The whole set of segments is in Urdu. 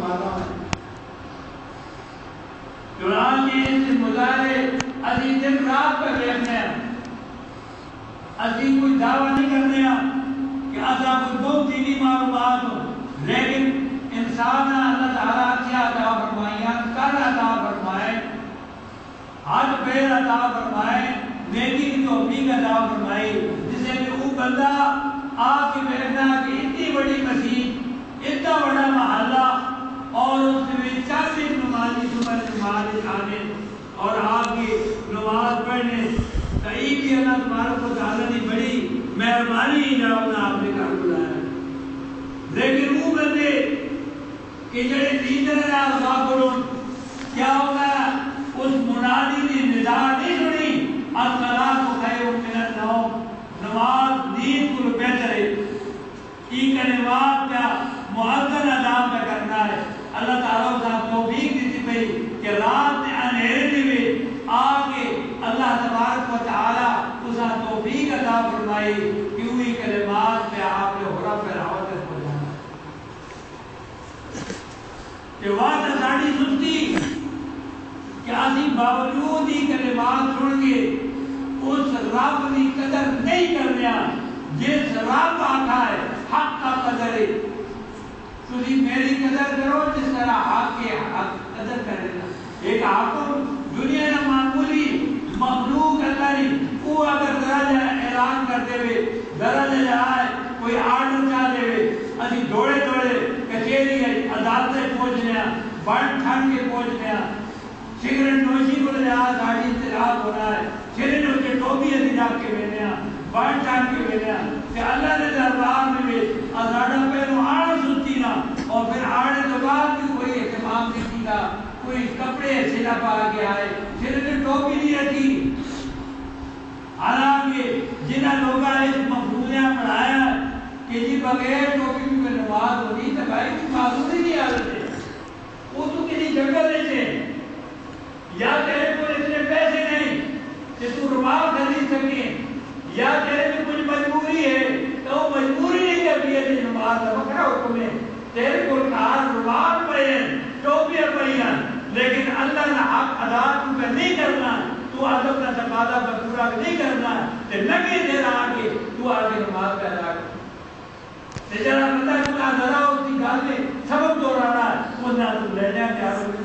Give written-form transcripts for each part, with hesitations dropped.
فرماتا ہے چنانچہ اس مظاہرے اسی دن رات پر دیکھنے ہیں اسی کوئی دعویٰ نہیں کرنے ہیں کہ اصلا کوئی بہت دینی معلومات ہو لیکن انسان اللہ تعالیٰ کیا عطا فرمائیاں کر عطا فرمائے حج پیر عطا فرمائے نیکی کی توفیق عطا فرمائے جسے کہ وہ بندہ آپ کی بیٹھنا کہ اتنی بڑی مسجد اتنا بڑا محلہ اور اس میں 40 نمازی صبح نماز آنے اور آپ کی نماز پڑھنے کئی بھی اللہ تبارک و تعالیٰ نے بڑی مہربانی جاؤنا آپ نے کر بلایا لیکن وہ بندے کہ جڑے لیڈر ہیں غافلون کیا ہوگا اس منادی نے ندا نہیں سنی الصلاۃ خیر من النوم نماز نیند کو بہتر ہے یہ کلمات کا مؤذن ادا کرنا ہے اللہ تعالیٰ کا توفیق دیتی پئی کہ رات میں اندھیرے میں آگے اللہ تبارک و تعالیٰ اسا توفیق عطا فرمائی کہ وہی کلمات پہ آپ نے حرف راوت ہو جانا کہ وعدہ ساڑی سنتی کہ اسی باوجود ہی کلمات سن کے اس رب کی قدر نہیں کرنے جس رب آتا ہے حق کا قدر ہے تھی میری قدر کرو جس طرح حق کے قدر کرنا ایک حاکم دنیا میں معمولی مخلوق اللہ نہیں وہ اگر درجہ اعلان کرتے ہوئے درجہ جائے کوئی آرڈر چاہ دے ہوئے اسی دوڑے دوڑے کچھیری عدالتیں پہنچنے بڑھ ٹھنڈ کے پہنچنے سگریٹ نوشی کو لے گاڑی اطلاعات ہونا ہے چھرے نے اسے ٹوپی اسی رکھ کے بینے بڑھ ٹھنڈ کے بینے کہ اللہ نے دربار میں بھی ازاڑا پہلو آڑ سنتی نا اور پھر آڑے تو بعد بھی کوئی اہتمام نہیں کیتا کوئی کپڑے سلا پا کے آئے چھرے نے ٹوپی نہیں رکھی حالانکہ جنہ لوگا اس مفروضیاں پڑھایا کہ جی بغیر ٹوپی میں نماز ہوتی تو بھائی کی معذوری نہیں حالت ہے وہ تو کسی جنگل لیتے یا تیرے کو اتنے پیسے نہیں کہ تو رومال خرید سکے یا تیرے میں کچھ مجبوری ہے تو وہ مجبوری نہیں کرتی ہے نماز کا حکم ہے تیرے کو کار رومال پڑھیں ٹوپیاں پڑھیں لیکن اللہ نے حق ادا تو نہیں کرنا تو ادب کا تقاضا پر پورا نہیں کرنا تے لگے دیر آگے تو آگے نماز کا ادا کر تے جڑا بندہ کو ذرا اس کی گل میں سبب دوہرانا ہے وہ نہ تو لینے تیار ہو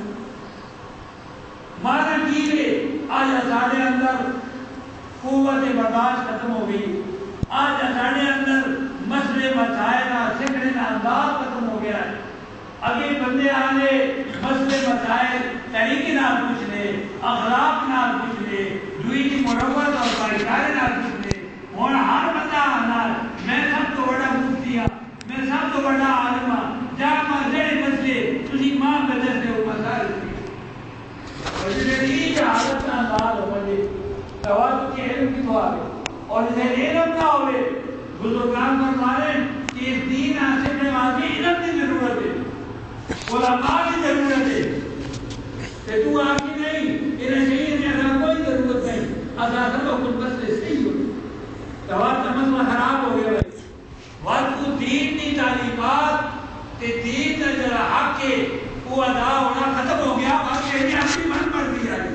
مانا کی ہے آج ہمارے اندر قوت برداشت ختم ہو گئی آج ہمارے اندر مسئلے مسائل سکھنے کا انداز ختم ہو گیا ہے ابھی بندے آنے مسئلے مسائل طریقے نہ پوچھ لے اخلاق نہ پوچھ لے دوئی کی مروت اور بائیکارے نہ پوچھ لے اور ہر بندہ آنا میں سب تو بڑا مفتی ہوں میں سب تو بڑا عالم ہوں جہاں مسئلے مسئلے تجھے ماں بدل سے وہ مسائل اور جنہی حالت کا انداز ہو مجھے توازن کے علم کی دعا ہے اور اسے علم نہ ہوئے بزرگان فرمانے کہ اس دین حاصل کرنے والی علم کی ضرورت ہے علماء کی ضرورت ہے کہ تو آپ کی نہیں انہیں چاہیے کہ اگر کوئی ضرورت نہیں اگر تو کچھ مسئلے صحیح ہو توازن مسئلہ خراب ہو گیا وقت دین کی تعلیمات تے دین کا جرا حق کے وہ ادا ہونا ختم ہو گیا باقی یہ اپنی من پر دیا ہے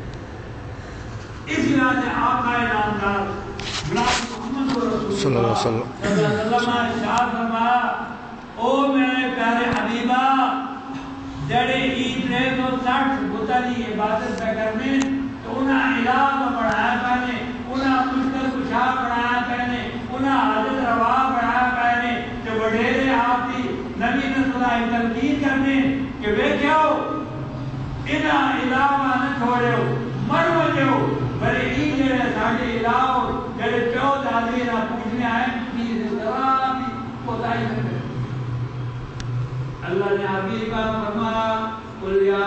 اس لیے سے آقا نامدار محمد رسول اللہ صلی اللہ علیہ وسلم ارشاد فرمایا او میرے پیارے حبیبا جڑے عید 360 بتالی عبادت پہ کرنے تو انہیں علاج پڑھایا پہنے انہیں مشکل کشا پڑھایا پہنے انہیں حاجت روا پڑھایا پہنے جو وڈیرے آپ کی نبی صلی اللہ علیہ تنقید کرنے کہ بے کیا ہو انہیں علاوہ نہ چھوڑے ہو مر وجے ہو بلے عید جڑے ساڑھے علاوہ جڑے پیو دادی نہ پوچھنے آئے چیز ذرا بھی کوتاہی نہ کرے اللہ نے حبیب کا فرمایا قل یا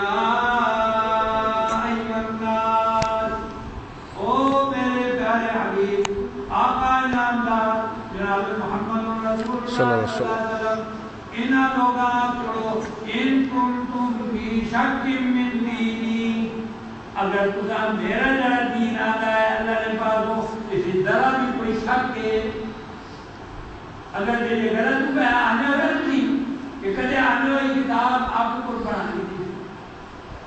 ایھا الناس او میرے پیارے حبیب آقا نامدار جناب محمد رسول اللہ صلی اللہ علیہ وسلم انہاں لوگاں چھوڑو ان کنتم فی شک من دینی اگر تجھا میرا جڑا دین آتا ہے اللہ نے پاسو اسی ذرا بھی کوئی شک ہے اگر یہ غلط ہوا آنے غلط تھی کہ کدے آنے والی کتاب آپ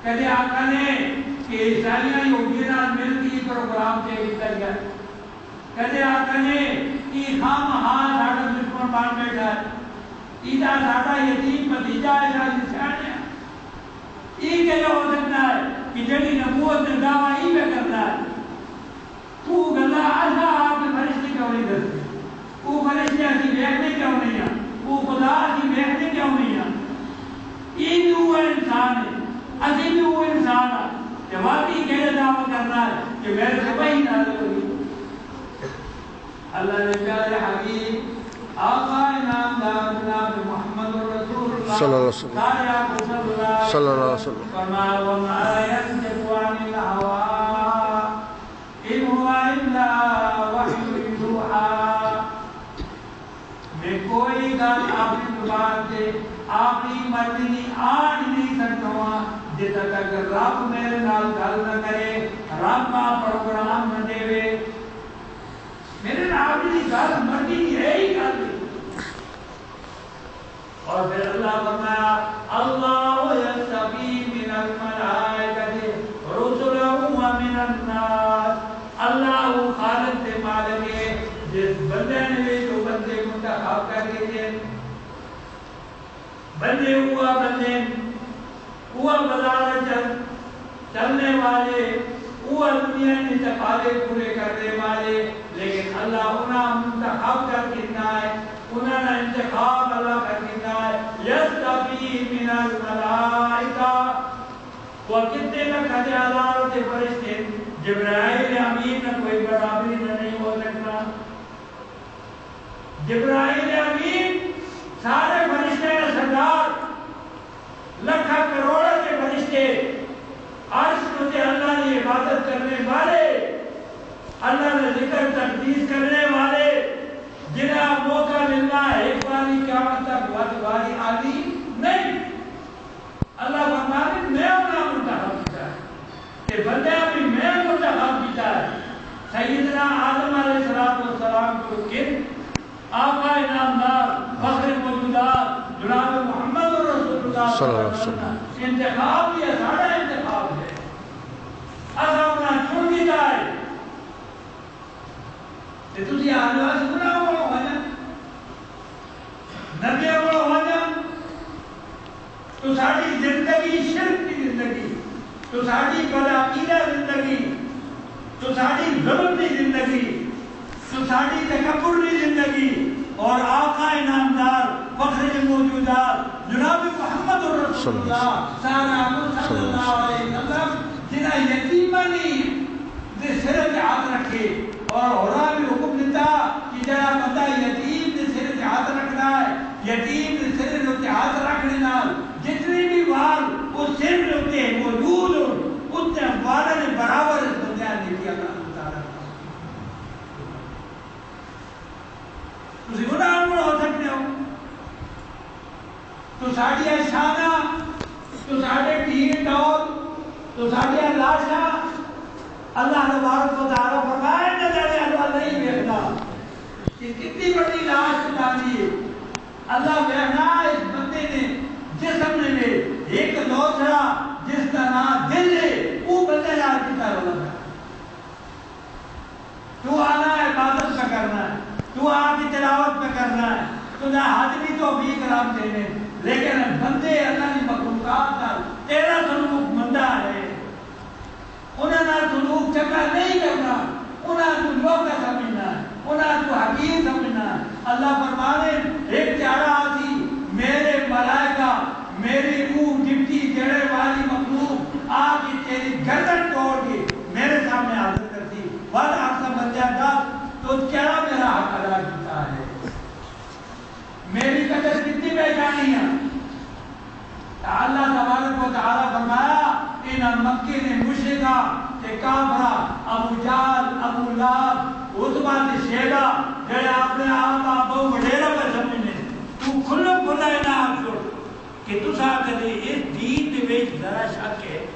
کدے آقا نے کہ عیسائیاں یہودیاں نال مل کے پروگرام تے کیتا گیا، کدے آقا نے کہ خام ہاں ساڈا دشمن بن بیٹھا ہے، ایدا ساڈا یتیم بھتیجا ہے ساڈی سیانے یہ کہ ہو سکتا ہے کہ جڑی نبوت کا دعویٰ یہ کرتا ہے تو گلا ایسا آپ کے فرشتے کیوں نہیں کرتے، وہ فرشتے اسی دیکھنے کیوں نہیں ہیں، وہ خدا اسی دیکھنے کیوں نہیں ہیں، یہ بھی وہ انسان ہے، اسی بھی وہ انسان ہے کہ واقعی کہنے دعویٰ کرنا ہے کہ میرے سے وہی نازل ہوئی۔ اللہ نے پیارے حبیب آقا انعامدار جناب محمد رسول اللہ صلی اللہ علیہ وسلم صلی اللہ علیہ وسلم فرمایا وما ينطق عن الهوى ان هو الا وحی یوحی، میں کوئی گل اپنی زبان سے اپنی مرضی نہیں آن نہیں سکتا ہوں جب تک رب میرے نال گل نہ کرے، رب کا پروگرام نہ دے، میرے نال کی گل مرضی ہے ہی گل۔ اور پھر اللہ فرمایا اللہ یستفی من الملائکۃ رسلا ومن الناس، اللہ خالق سے مالک ہے جس بندے نے جو بندے منتخب کر کے دے بندے ہوا بازار چلنے والے ہوا دنیا میں تقاضے پورے کرنے والے، لیکن اللہ انہیں منتخب کر کے ہے، انہوں نے انتخاب اللہ کر دیتا ہے۔ یستفی من الملائکہ، وہ کتنے کا کھجے ہزاروں سے فرشتے، جبرائیل امین کا کوئی برابری نہیں ہو سکتا، جبرائیل امین سارے فرشتے کا سردار، لکھا کروڑوں کے فرشتے، عرش سے اللہ نے عبادت کرنے والے، اللہ نے ذکر تقدیس کرنے والے، جنہیں موقع ملنا ہے ایک باری قیامت تک بہت باری آدھی نہیں، اللہ فرماتے میں انہیں منتخب کیتا ہے کہ بندے بھی میں منتخب کیتا ہے۔ سیدنا آدم علیہ السلام کو کن آقا انعامدار فخر موجودات جناب محمد رسول اللہ صلی اللہ علیہ وسلم انتخاب یہ سارا انتخاب ہے، اصلا انہیں چن دیتا ہے کہ تسی آدھا سکنا ہو جائے نبی ہو جائے تو ساری زندگی شرک کی زندگی، تو ساری بدعقیدہ زندگی، تو ساری ظلم کی زندگی، تو ساری تکبر کی زندگی، اور آقا انعامدار فخر موجودات جناب محمد رسول اللہ صلی اللہ علیہ وسلم جنہیں یتیمانی دے سر پہ ہاتھ رکھے، اور ہورا بھی حکم دیتا کہ جڑا بندہ یتیم دے سر پہ ہاتھ رکھنا ہے، یتیم دے سر پہ ہاتھ رکھنے نال جتنی بھی وال وہ سر پہ موجود ہو اتنے والوں نے برابر اس بندے نے کیا اللہ تسی گناہ ہو سکتے ہو، تو ساڑھیا شانہ، تو ساڑھے ٹھیک ڈول، تو ساڑھیا لاشا اللہ تبارک و تعالیٰ فرمائے نظر اللہ نہیں بیٹھنا کہ کتنی بڑی لاش ڈالی ہے، اللہ بیٹھنا اس بندے نے جسم نے ایک دوسرا جس کا نام دل ہے وہ بندے یاد کیتا ہے اللہ تو آنا ہے عبادت پہ کرنا ہے، تو آ کی تلاوت پہ کرنا ہے، تو نہ حاضری تو بھی کرام دینے، لیکن بندے اللہ کی مخلوقات کا تیرا سلوک مندہ ہے، انہیں نہ سلوک چنگا نہیں کرنا، انہیں تو لوگا سمجھنا ہے، انہیں تو حقیر سمجھنا ہے۔ اللہ فرمانے ایک چارہ آتی میرے ملائکہ میری روح ڈپٹی جڑے والی مخلوق آگے تیری گردن توڑ کے میرے سامنے حاضر کرتی، بل آپ کا بندہ دس تو کیا میرا حق ادا کیتا ہے، میری قدر کتنی پہچانی ہے۔ اللہ تبارک و تعالیٰ فرمایا ان مکے نے مشرکہ تے کافرہ ابو جہل ابو لہب عتبہ تے شیبہ جڑے اپنے آپ کا بہو وڈیرا پہ سمجھنے تو کھلو کھلا نہ آپ چھوڑ کہ تسا کدے اس دین دے وچ ذرا شک ہے،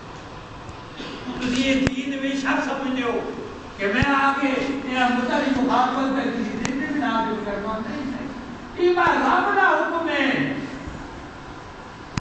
تسی اس دین دے وچ شک سمجھتے ہو کہ میں آگے یہ مطلب مخاطبت کر کسی دن میں نہ کرنا نہیں، یہ رب کا حکم ہے،